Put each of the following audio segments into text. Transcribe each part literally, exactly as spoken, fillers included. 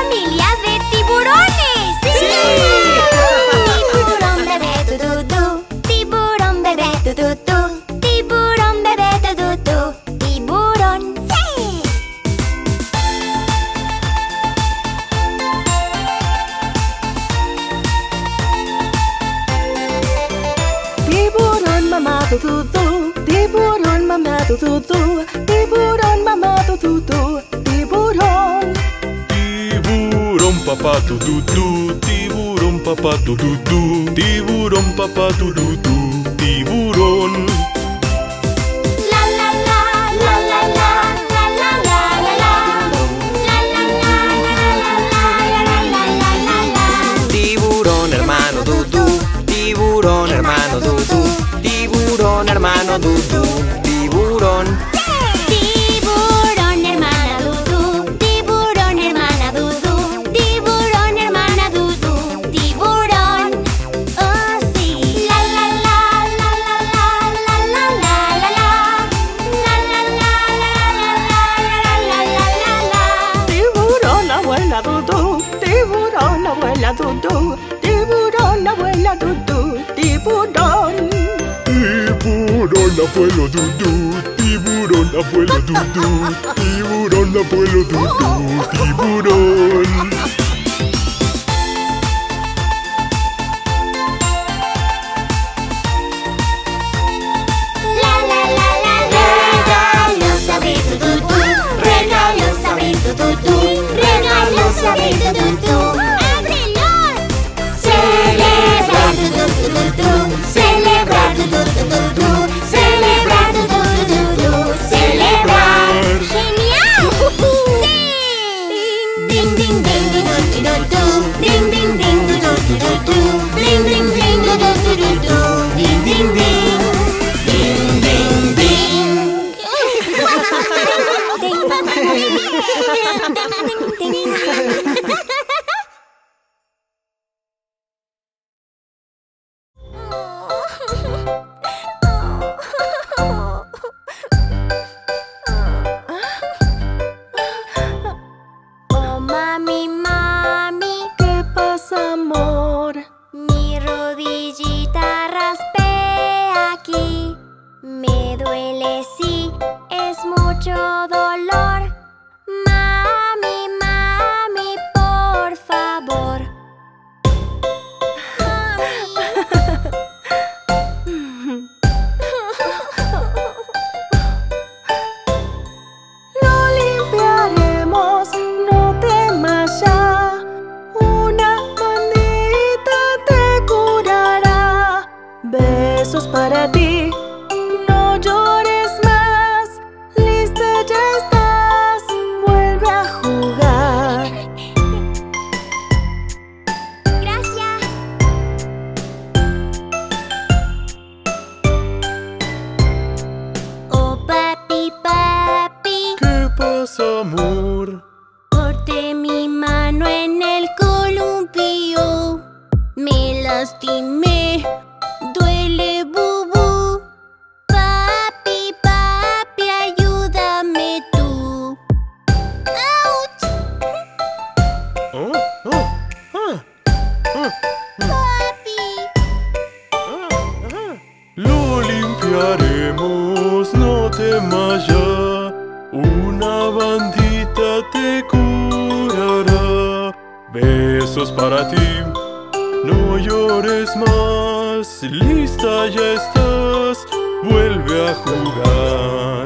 familia de tiburones. ¡Sí! Tiburón bebé tu tu tu, tiburón bebé tu tu tu, tiburón bebé tu tu tu, tiburón. ¡Sí! Tiburón mamá tu tu tu, tiburón mamá tu tu tu, tiburón mamá tu tu tu, tiburón. Tiburón papá tu tu tu, tiburón papá tu tu tu, tiburón papá tu tu tu, tiburón. La la la, la la la, la la la la la, la la la la la la la la. Tiburón hermano du du, tiburón hermano du du, tiburón hermano du du, tiburón. Tiburón hermana Dudu, tiburón hermana Dudu, tiburón hermana Dudu, tiburón. Oh sí. La la la la la la la la la la la, la la la la la la la la. Tiburón abuela Dudu, tiburón abuela Dudu, tiburón abuela Dudu, tiburón. Tiburón abuelo Dudu, tiburón abuelo Dudu, tiburón abuelo Dudu, tiburón. La la la la la. Regalos abrir tu tu tu, regalos abrir tu tu tu, regalos abrir tu tu tu. ¡Ábrelos! Celebrar tu tu tu tu tu, celebrar tu tu tu tu tu, celebrar tu tu tu tu tu, celebrar. ¡Genial! ¡Sí! Ding ding ding du du du du du, ding ding ding du du du du du, ding ding ding du du du du du, ding ding ding, ding ding ding. Oh mami, mami, ¿Qué pasa, amor? mi rodillita raspé aquí. Me duele, sí, es mucho dolor. Mami, mami, por favor. Lo limpiaremos, no temas ya. Una manita te curará. Besos para ti, no llores más. Lista ya estás, vuelve a jugar. Gracias. Oh papi, papi, ¿Qué pasa, amor? corté mi mano en el columpio. Me lastimé, duele bubu. Papi, papi, ayúdame tú. ¡Auch! Oh, oh, ah, ah, Papi. ah, ah. Lo limpiaremos, no temas ya. Una bandita te curará. Besos para ti, no llores más. Lista ya estás, vuelve a jugar.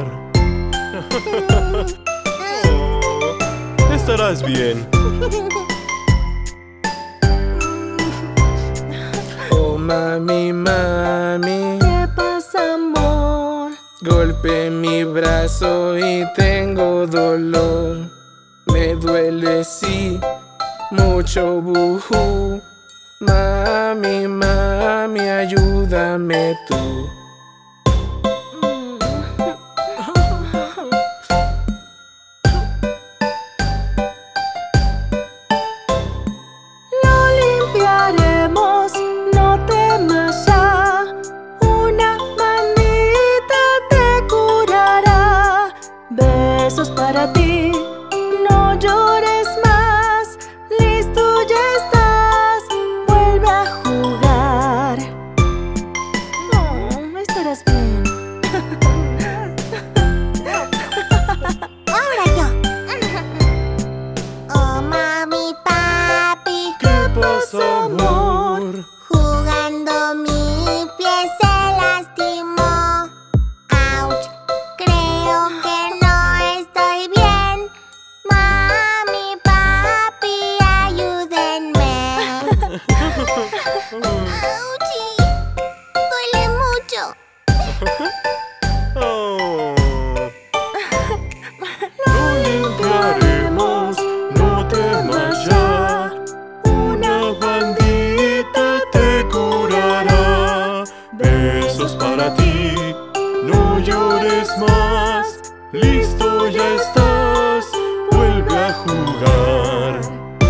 Oh, estarás bien. Oh mami, mami, ¿Qué pasa, amor? golpeé mi brazo y tengo dolor. Me duele, sí, mucho bujú. Mami, mami, ayúdame tú. Lo limpiaremos, no temas ya. Una manita te curará. Besos para ti, no llores más. Listo, ya estás, vuelve a jugar.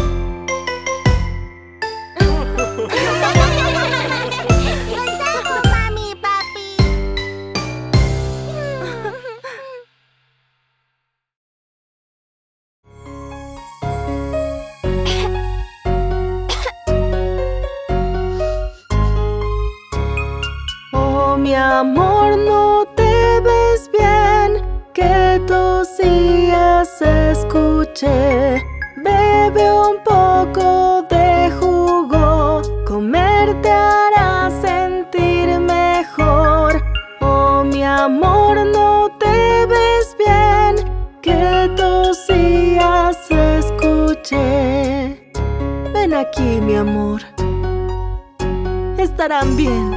¡Los amo, mami y papi! Oh, mi amor, no te ves bien, que tosías escuché. Bebe un poco de jugo, comer te hará sentir mejor. Oh, mi amor, no te ves bien, que tosías escuché. Ven aquí, mi amor. Estarán bien.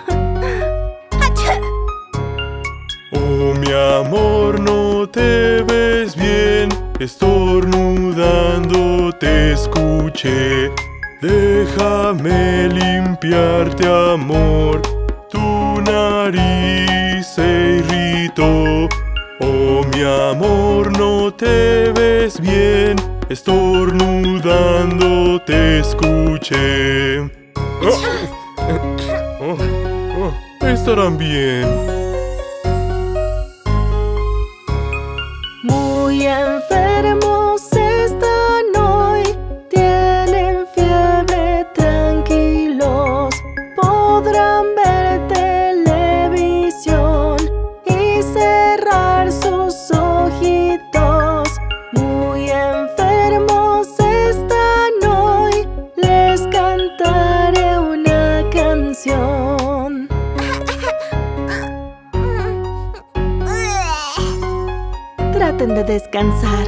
Oh, mi amor, no te ves bien, estornudando te escuché. Déjame limpiarte, amor, tu nariz se irritó. Oh, mi amor, no te ves bien, estornudando te escuché. Oh, oh, oh, estarán bien. Muy enfermos están hoy, tienen fiebre, tranquilos. Podrán ver televisión y cerrar sus ojitos. Muy enfermos están hoy, les cantaré una canción. Traten de descansar.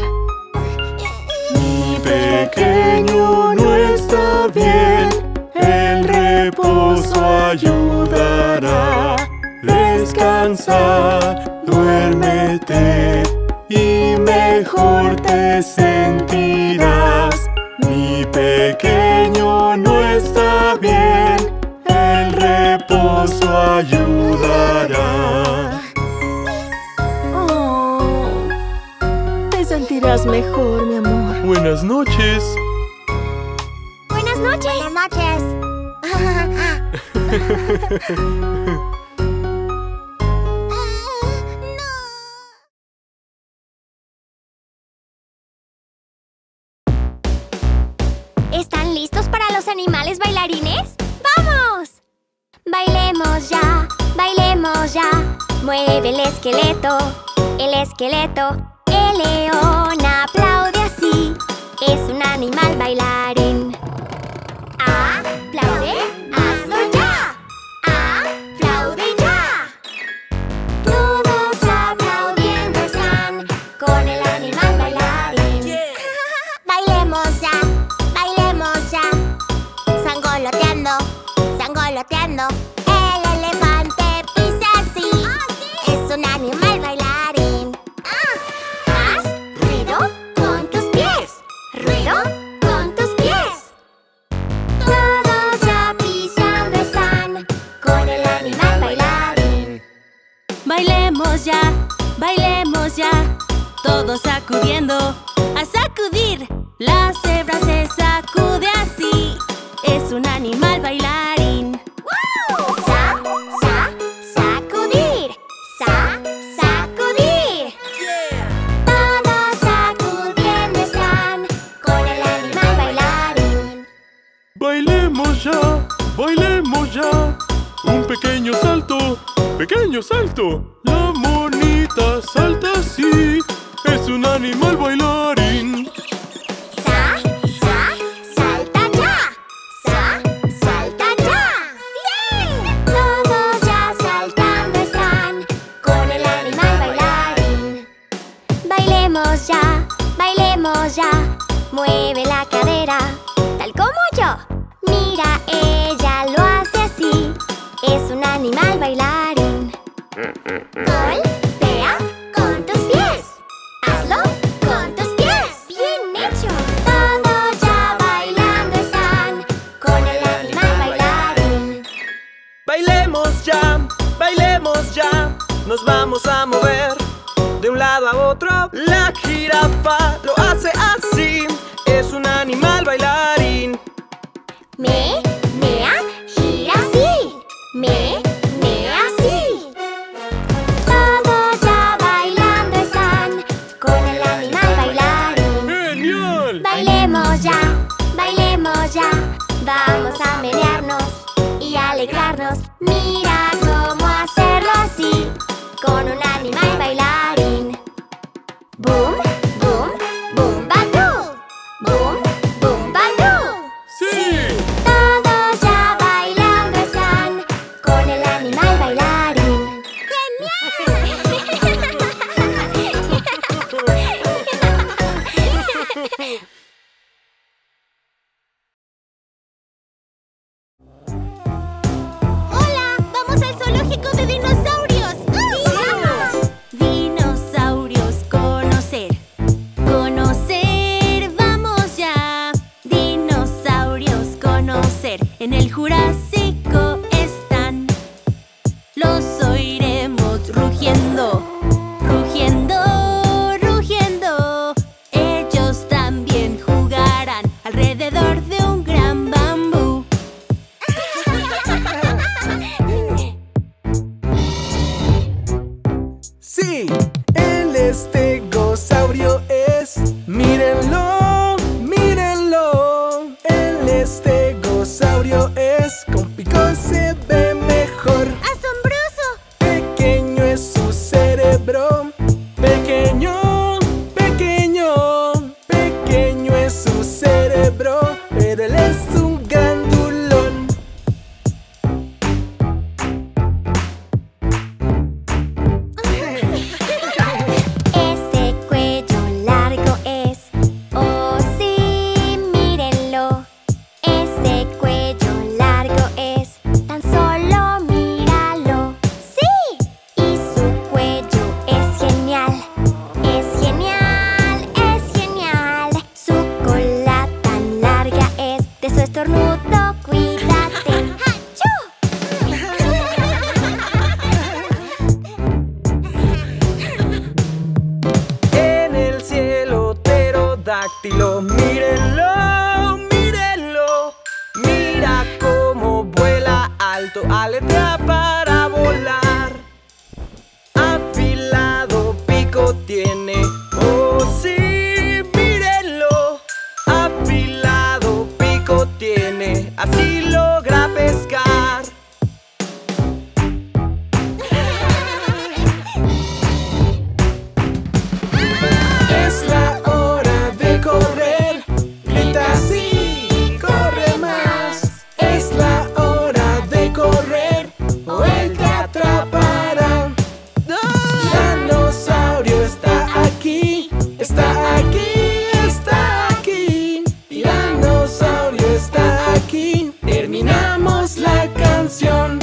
Mi pequeño no está bien, el reposo ayudará. Descansa, duérmete y mejor te sentirás. Mi pequeño no está bien, el reposo ayudará. Te sentirás mejor, mi amor. Buenas noches. Buenas noches. Buenas noches. ¿Están listos para los animales bailarines? ¡Vamos! Bailemos ya, bailemos ya. Mueve el esqueleto, el esqueleto. El león aplaude así, es un animal bailarín. Aplaude, hazlo ya. Aplaude ya. Todos aplaudiendo están con el animal bailarín. Bailemos ya, bailemos ya. Sangoloteando, sangoloteando. El elefante pisa así, es un animal bailarín. Haz ruido con tus pies, ruido con tus pies. Todos ya pisando están con el animal bailarín. Bailemos ya, bailemos ya, todos sacudiendo, a sacudir. La cebra se sacude así, es un animal bailarín. Sa, sa, sacudir. Sa, sacudir. Todos sacudiendo están con el animal bailarín. Bailemos ya, bailemos ya. Un pequeño salto, pequeño salto. La monita salta así, es un animal bailarín. Sa, sa, salta ya. Sa, salta ya. ¡Sí! Todos ya saltando están con el animal bailarín. Bailemos ya, bailemos ya. Mueve la cadera, tal como yo. Mira, ella lo hace así, es un animal bailarín. Golpea con tus pies, hazlo con tus pies. ¡Bien hecho! Todos ya bailando están con el animal bailarín. Bailemos ya, bailemos ya, nos vamos a mover de un lado a otro. La jirafa lo hace así, es un animal bailarín. Me, mea, gira así. Me, mea así. Todos ya bailando están con el animal bailarín. ¡Genial! Bailemos ya, bailemos ya. Vamos a menearnos y alegrarnos. Mira cómo hacerlo así con un animal bailarín. Boom, boom, boom, bandú. Boom, boom, bandú. ¡Sí! Todos ya bailando están con el animal bailarín. ¡Genial! ¡Hola! ¡Vamos al zoológico de dinosaurios! ¡Sí, vamos! Dinosaurios, conocer. Conocer, vamos ya. Dinosaurios, conocer. En el Jurásico están. Los oiremos rugiendo. Rugiendo, rugiendo. Ellos también jugarán alrededor de un gran bambú. Sí, el estegosaurio es. Mírenlo, mírenlo. El estegosaurio es. Con pico se ve mejor. ¡Asombroso! Pequeño es su cerebro. Pequeño, pequeño. Pequeño es su cerebro. Pero él es un grandulón. Ese cuello largo es. Oh, sí, mírenlo. Ese cuello largo es. Tan solo míralo. ¡Sí! Y su cuello es genial. Es genial, es genial. Su cola tan larga es. De su estornudo, cuídate. ¡Achú! En el cielo pterodáctilo, mírenlo, mírenlo. Mira cómo vuela alto, aletea para volar. Afilado pico tiene, oh sí, mírenlo. Afilado pico tiene, así logra pescar. Es la hora de correr. Grita así, corre más. Es la hora de correr o él te atrapará. Tiranosaurio está aquí, está aquí, está aquí. Tiranosaurio está aquí. Terminamos la canción.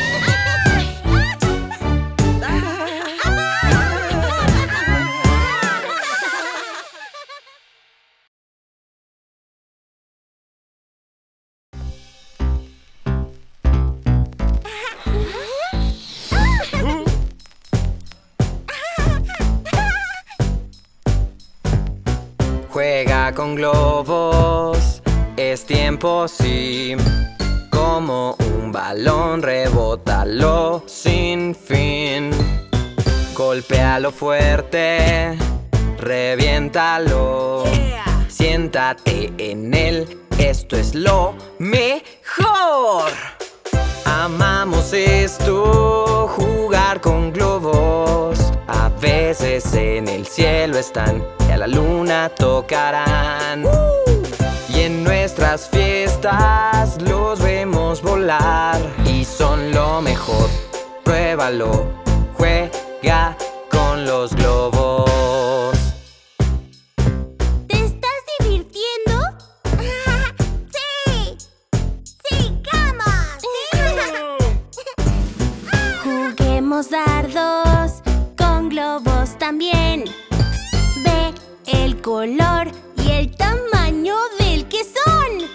Juega con globos, es tiempo sí. Como un balón, rebótalo sin fin. Golpéalo fuerte, reviéntalo. Siéntate en él, esto es lo mejor. Amamos esto, jugar con globos. A veces en el cielo están y a la luna tocarán. Y en nuestras fiestas los vemos volar y son lo mejor. Pruébalo, juega con los globos. ¿Te estás divirtiendo? ¡Sí! ¡Sigamos! Juguemos dardos con globos también. Ve el color y el tamaño del que son.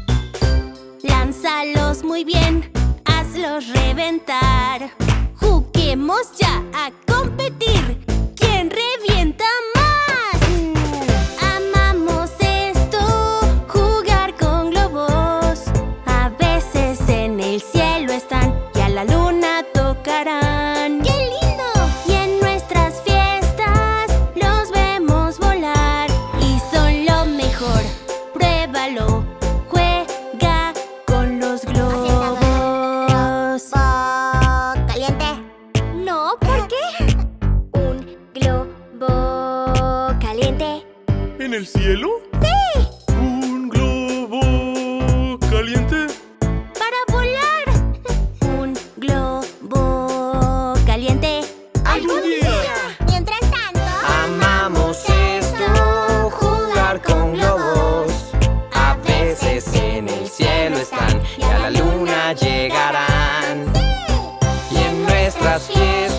Lánzalos muy bien, hazlos reventar. Juguemos ya a competir. ¿Quién calienta más. Amamos esto, jugar con globos. A veces en el cielo están y a la luna tocarán. ¡Qué lindo! Y en nuestras fiestas los vemos volar y son lo mejor. Pruébalo, juega con los globos. ¿Bo caliente? No, ¿por qué? ¿Un globo caliente? ¿En el cielo? ¡Sí! ¿Un globo caliente? ¡Para volar! Un globo caliente. ¡Algún día! Mientras tanto, Amamos esto, jugar con globos. A veces en el cielo están y a la luna llegarán. Y en nuestras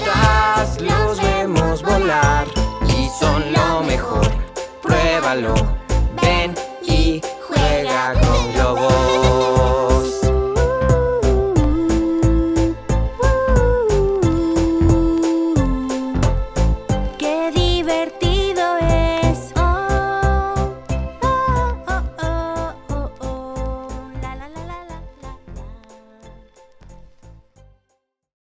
fiestas los vemos volar y son lo mejor. Pruébalo,